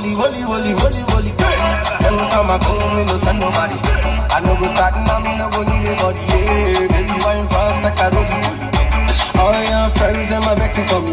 Holy, holy, holy, holy, holy. Every time I come, me no send nobody. I no go start now, me no go need a body. Yeah, baby, wine fast like a rocky. All your friends, them are vexing for me.